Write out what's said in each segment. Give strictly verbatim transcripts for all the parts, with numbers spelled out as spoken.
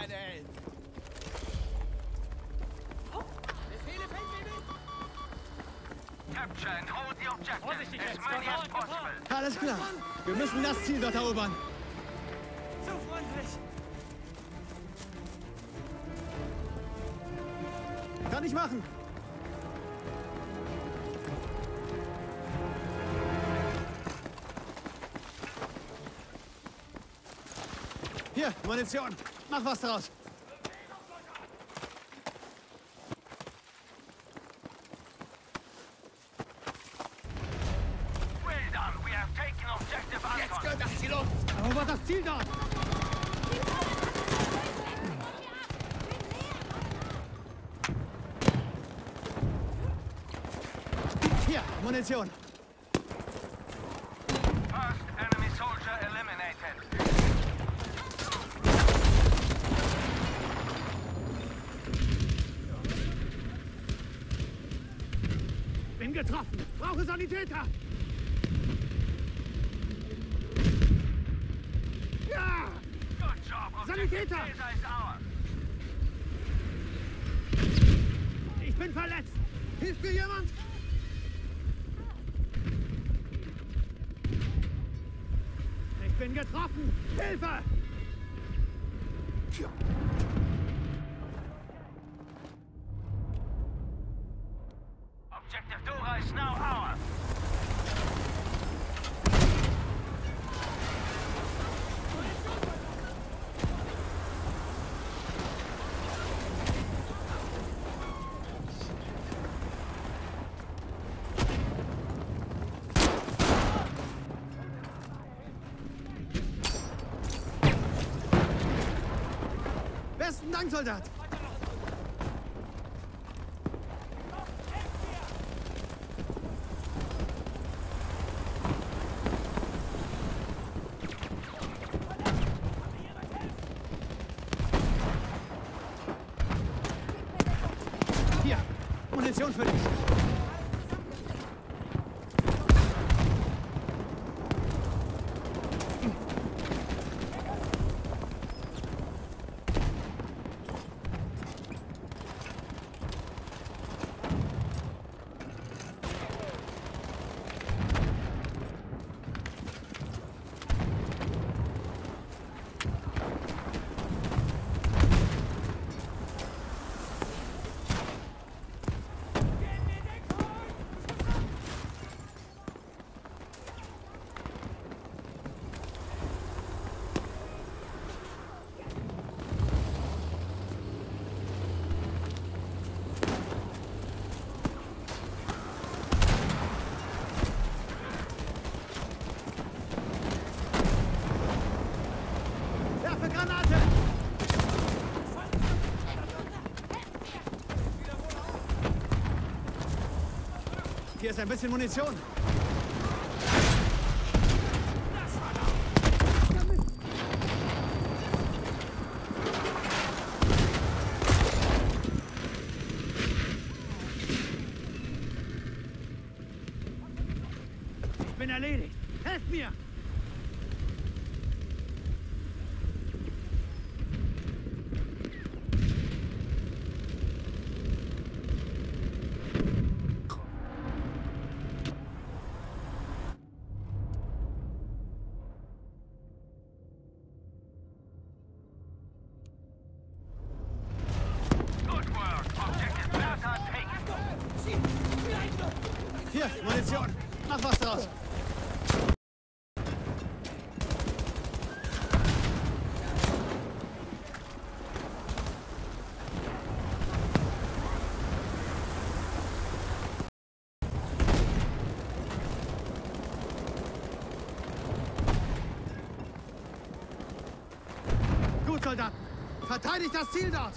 meine Helden. Befehle, Feldwebel! Capture and hold the objective. Vorsichtig As jetzt, many Gefahr, as possible. Alles klar. Wir müssen das Ziel dort erobern. Zu freundlich! Kann ich machen. Hier, Munition. Mach was draus. Well done. We have taken objective Jetzt Anton. gehört das Ziel uns! Erobert das Ziel dort. Hier, Munition. First enemy soldier eliminated. Bin getroffen. Brauche Sanitäter. Ja! Good job. Sanitäter! Objective Caesar is ours. Ich bin verletzt. Hilft mir jemand? Ich bin getroffen. Hilfe! Objective Dora is now ours. Besten Dank, Soldat. Hier, Munition für dich. Werfe Granate! Hier ist ein bisschen Munition. Ich bin erledigt. Helft mir! Good work. Objective Bertha taken. Hier, Munition. Mach was draus. Gut, Soldaten. Verteidigt das Ziel dort.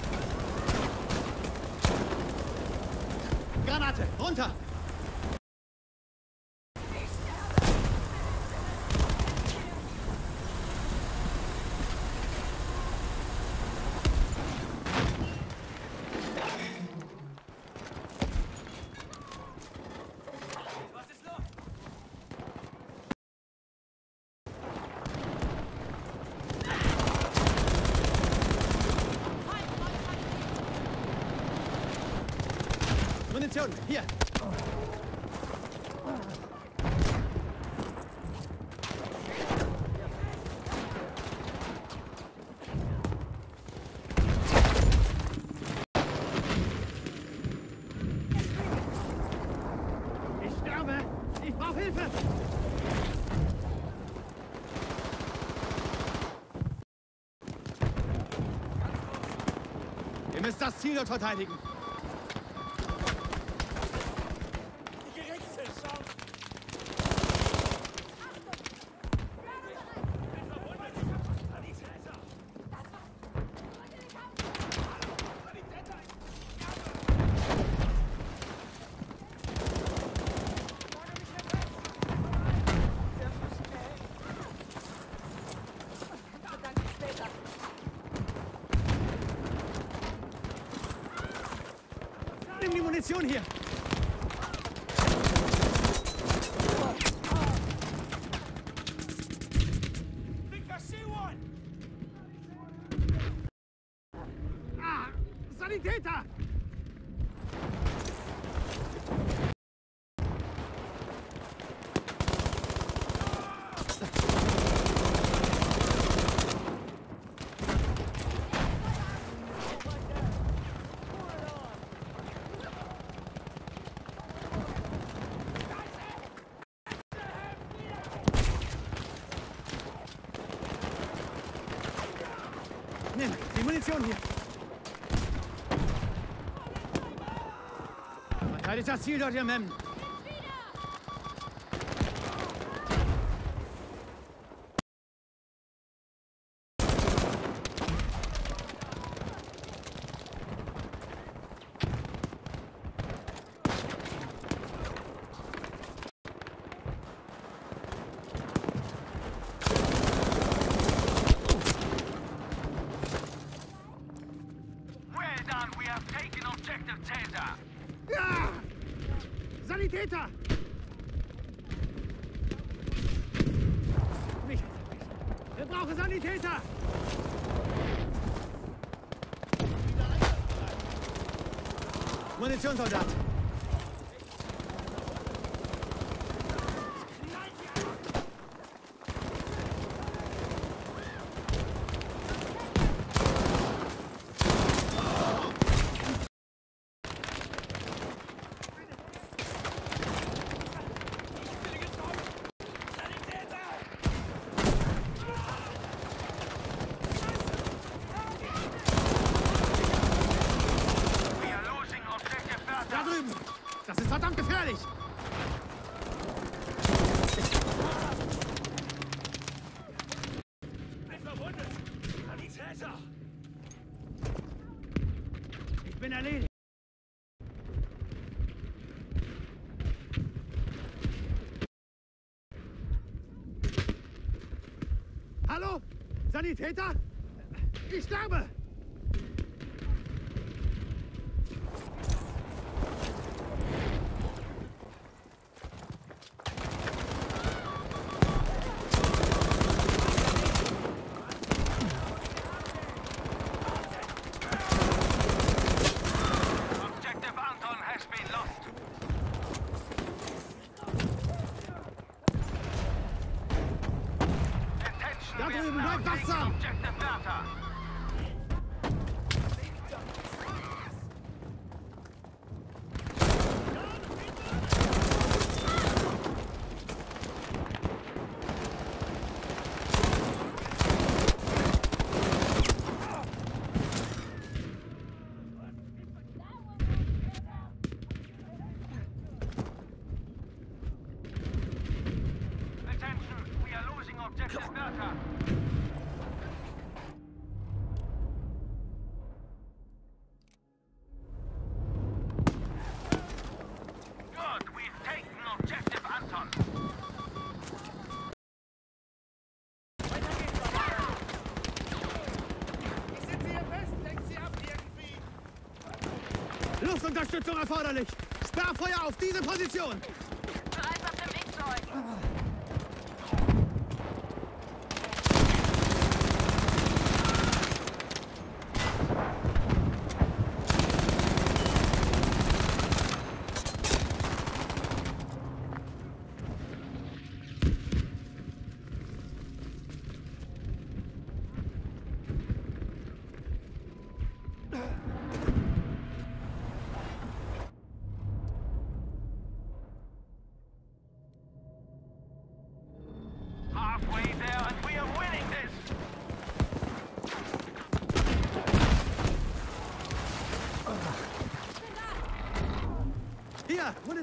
Granate, runter! Munition, hier. Ich sterbe. Ich brauche Hilfe. Ihr müsst das Ziel dort verteidigen. Nimm die Munition hier. Ah, Sanitäter! Nimm die Munition hier. Verteidigt das Ziel dort, ihr Mem. We have taken objective Caesar. Ja! Sanitäter! Nicht. Wir brauchen Sanitäter! Munitionssoldat! Da drüben! Das ist verdammt gefährlich! Ein Verwundet! Sanitäter! Ich bin erledigt! Hallo? Sanitäter? Ich sterbe! Objective Anton has been lost. Attention, Da we have drüben, now bleibt taken wachsam! objective Bertha. Attention, we are losing objective Bertha. Good, we've taken objective Anton. Ich sitze hier fest, lenkt sie ab irgendwie. Luftunterstützung erforderlich! Sperrfeuer auf diese Position! Bereits auf dem Weg zu euch.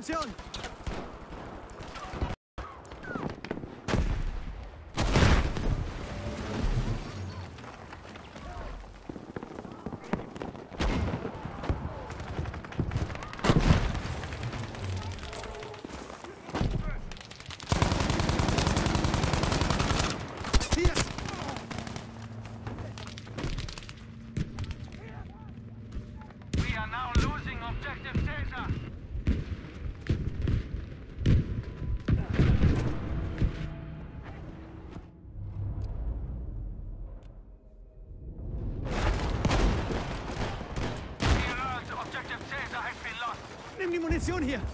Munition! We are now losing objective Caesar. We learned objective Caesar has been lost. Nimm die Munition hier!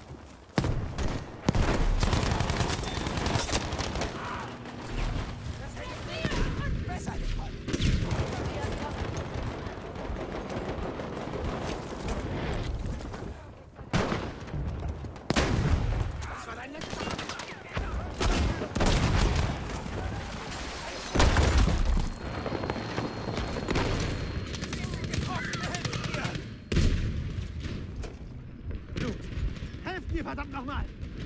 Helft mir, verdammt nochmal!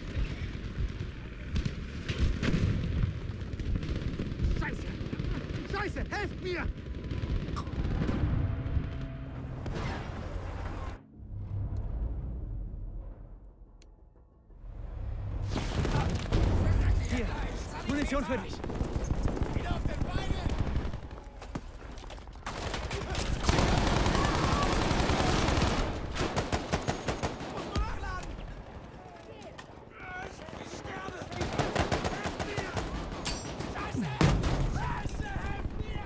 Scheiße! Scheiße! Helft mir! Hier! Munition für dich! Wieder auf den Beinen! Muss nur nachladen! Ich sterbe! Helft mir! Scheiße! Scheiße! Helft mir!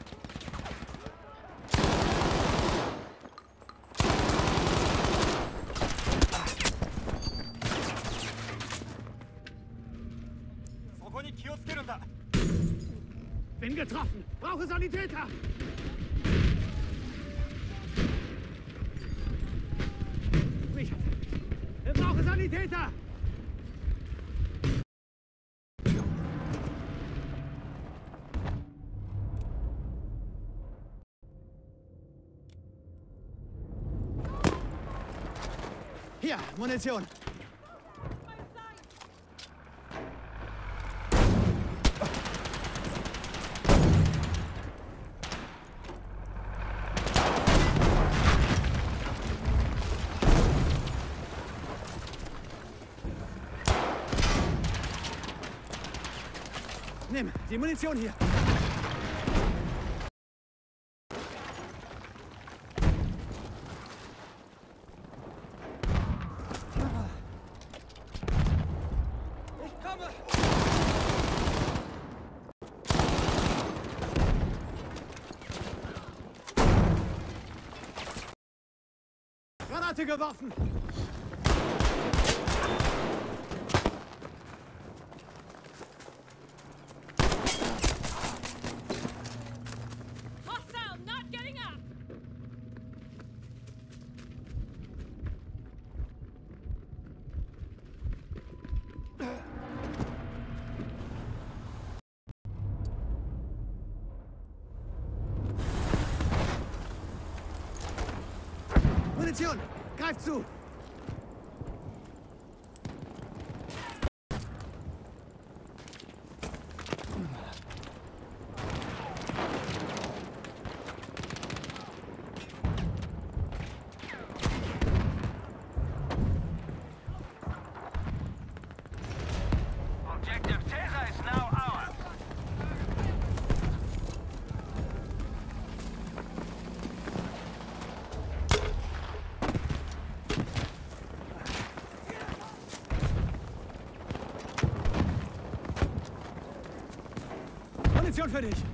Bin getroffen! Brauche Sanitäter! Richard! Ich brauche Sanitäter! Hier, Munition! Nimm die Munition hier! Ich komme! Granate geworfen! Hostile, not getting up! Munition! Greif zu! Objective Caesar is now ours. Munition für dich!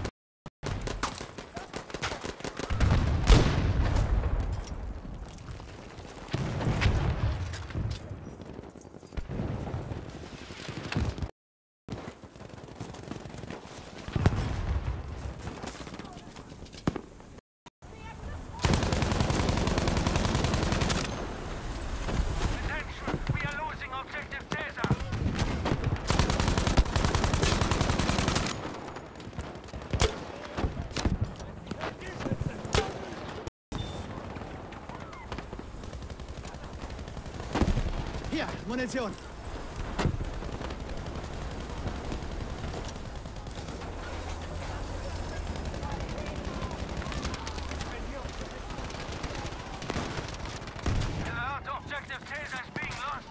Attention, we are losing objective Caesar. Munition. Alert, objective Caesar is being lost.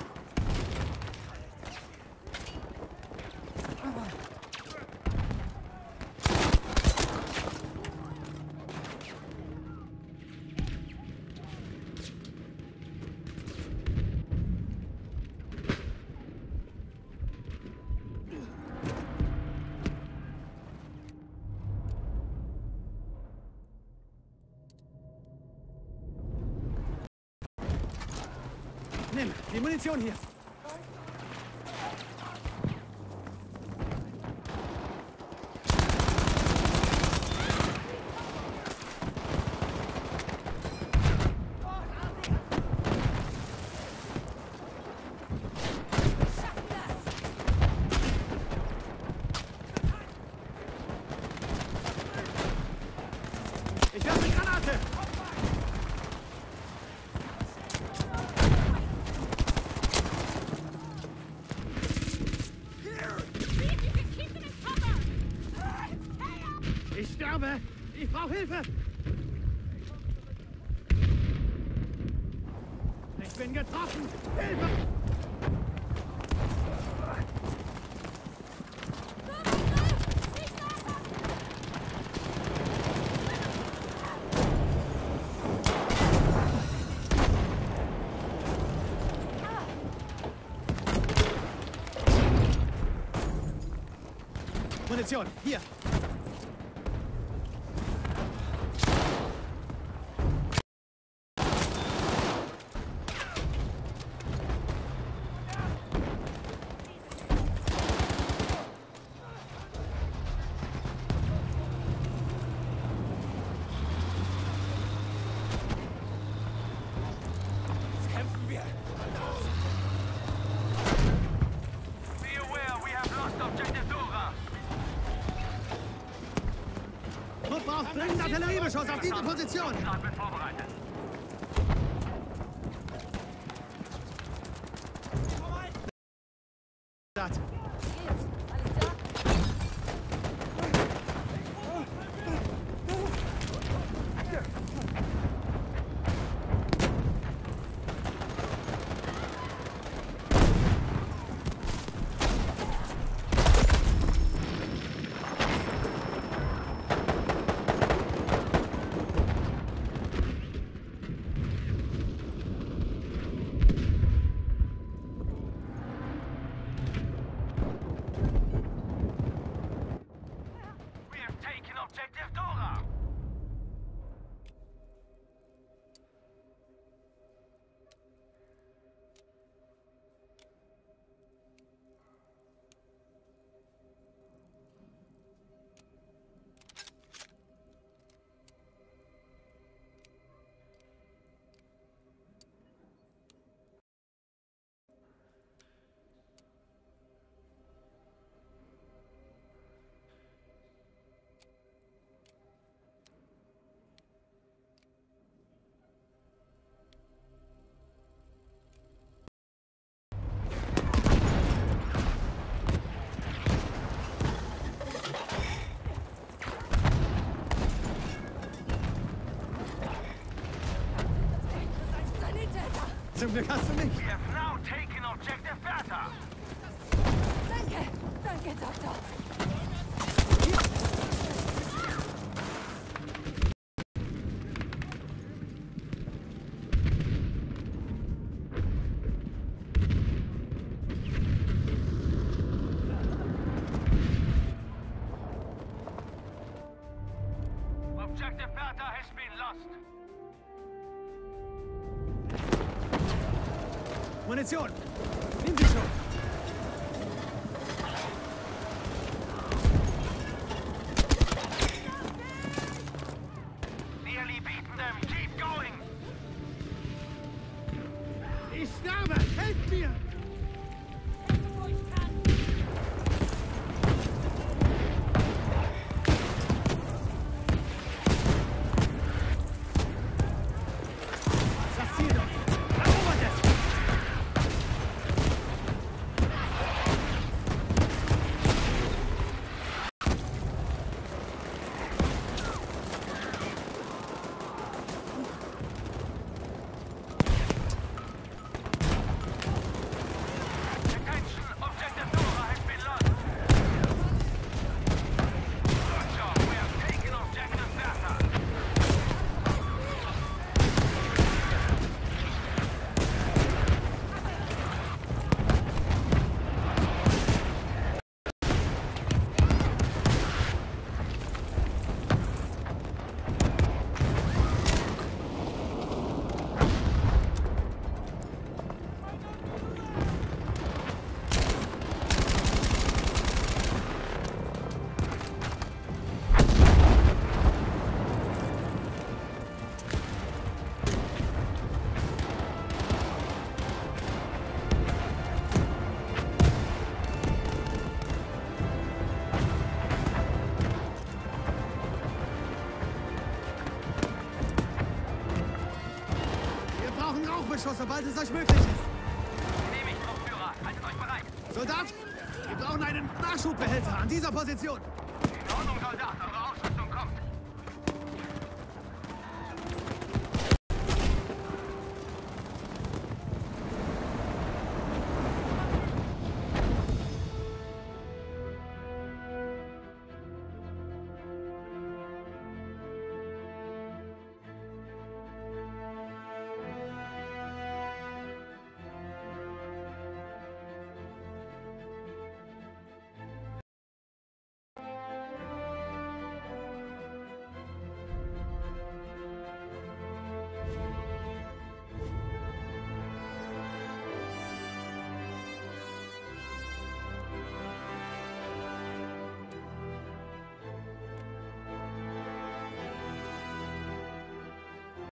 Nimm die Munition hier. Ich werfe eine Granate. Ich sterbe! Ich brauche Hilfe! Ich bin getroffen! Hilfe! Munition, hier! Kämpfen wir! Be aware, we have lost objective Dora. Trupp braucht dringend Artilleriebeschuss auf diese Position! Start wird vorbereitet. Das. Geht's? Alles klar? We have taken objective Dora. Zum Glück hast du mich! We have now taken objective Bertha. Danke! Danke, Doktor! Objective Bertha has been lost. Munition! Nimm sie schon! Nearly beaten them. Keep going. Ich sterbe! Helft mir! Wo ich kann! Das Ziel doch! Erobert es! Nachschuss, sobald es euch möglich ist. Nehme ich, Truppführer. Haltet euch bereit. Soldat, wir brauchen einen Nachschubbehälter an dieser Position. In Ordnung, Soldat.